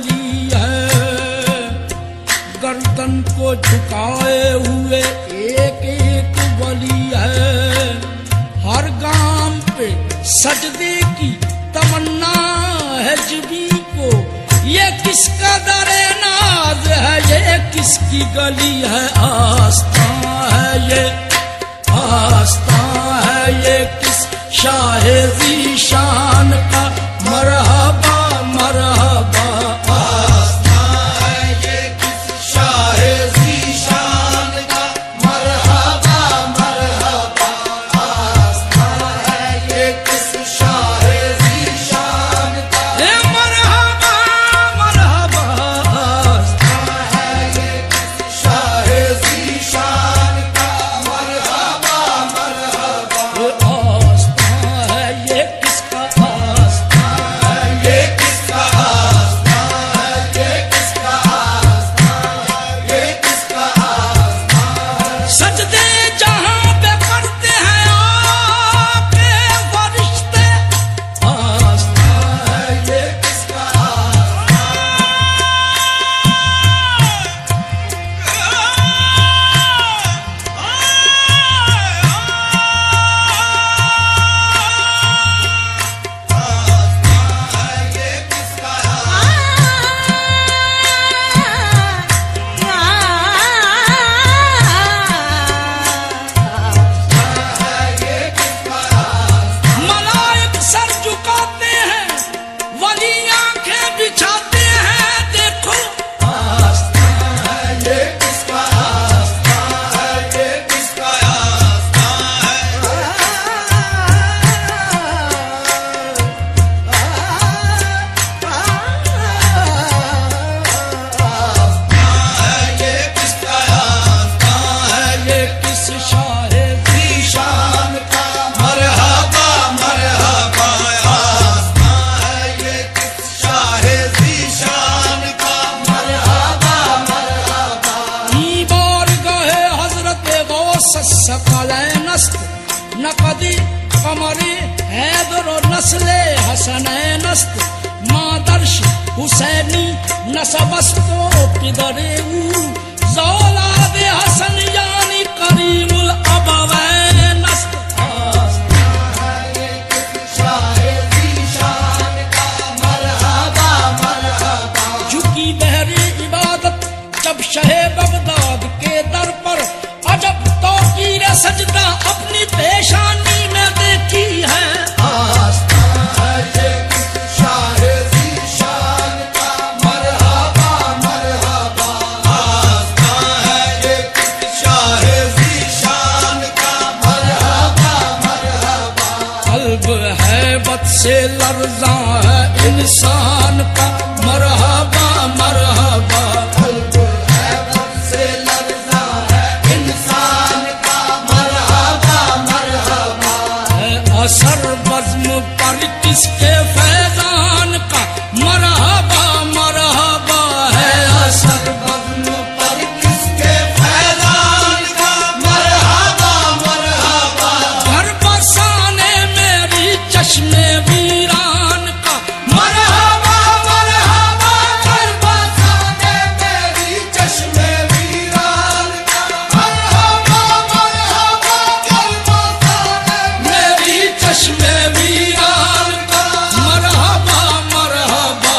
गली है, गर्दन को झुकाए हुए एक एक वली है। हर गांव पे सजदे की तमन्ना है जिबी को, ये किसका दरे नाज है, ये किसकी गली है। आस्था है ये, आस्था है ये किस शाहे ज़ीशान का, मरहबा मरहबा। आस्था है ये किस शाहे ज़ीशान का, मरहबा मरहबा। आस्था है ये किस शाहे ज़ीशान का, मरहबा मरहबा। आस्था है ये किस शाहे ज़ीशान का, मरहबा मरहबा। आस्था है ये किसका, आस्था है ये किसका आस्था है, ये किसका आस्था है, ये किसका आस्था है। सजदे जहां पे करते हैं आपके फरिश्ते, आस्था है ये किसका आस्था है, ये किसका है, ये किसका आस्था मलाइक सर झुकाते हैं, वली आंखें बिछाते हैं, देखो आस्था है, ये किसका आस्था है, ये किसका आस्था है। ये किसका आस्था है, ये किस शाहे ज़ीशान का, मरहबा मरहबा। आस्था है ये किस शाहे ज़ीशान का, मरहबा मरहबा। बार गए हजरत गौस सकलैनस्त, नकदी कमरे हैदर नस्ले हसनैनस्त, मादर्श हुसैनी नसबस्तो पिदरे ज़ौलाद हसन यानी करीमुल अबवैनस्त। है ये किस शाहे ज़ीशान का, मरहबा मरहबा। झुकी बहरे इबादत जब शहे बगदाद के दर पर, अजब तौकीर सजदा अपनी पेशानी में देखी है। आस्था है ये किस शाहे ज़ीशान का, मरहबा मरहबा। आस्था है ये किस शाहे ज़ीशान का, मरहबा मरहबा। कल्ब हैबत से लर्ज़ा है इंसान का, मरहबा मरहबा। कल्ब हैबत से लर्ज़ा है इंसान का, मरहबा मरहबा। है असर बज़्म पर किसके फैज़ान का, मरहबा मरहबा। है असर बज़्म पर किसके फैज़ान का, मरहबा मरहबा। घर बसाने मेरी चश्मे वीरान का, मरहबा मरहबा। घर बसाने मेरी चश्मे वीरान का, मरहबा मरहबा। घर बसाने मेरी चश्मे वीरान का, मरहबा मरहबा।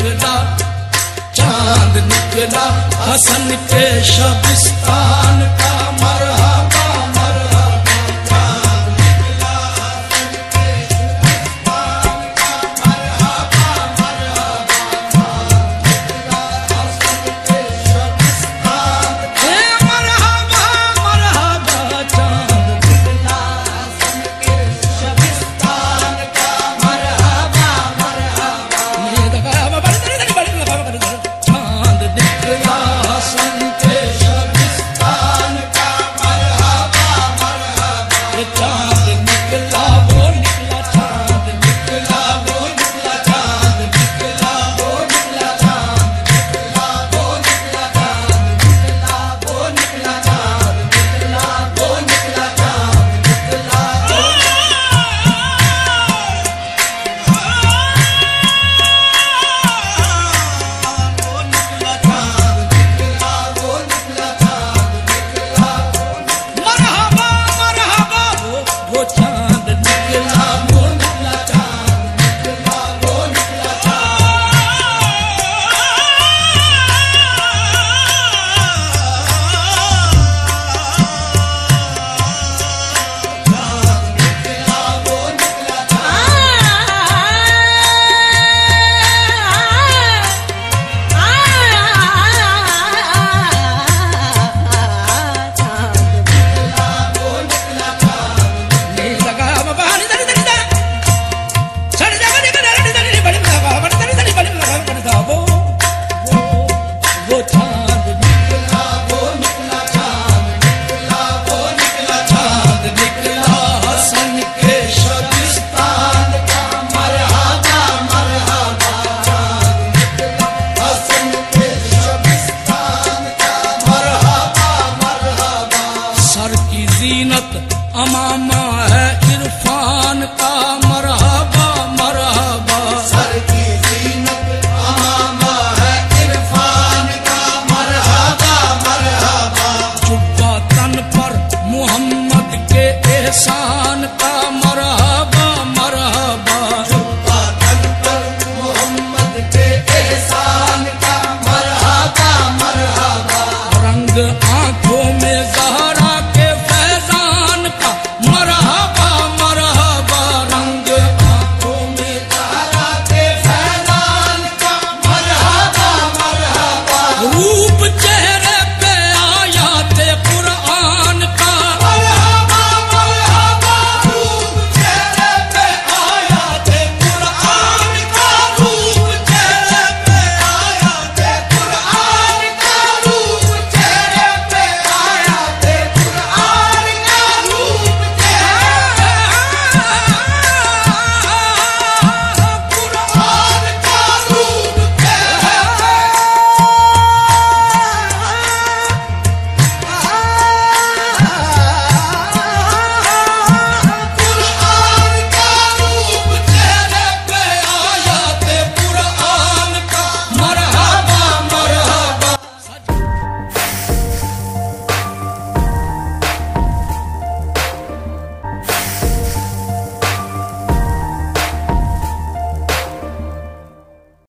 चांद निकला हसन के शबिस्तान का,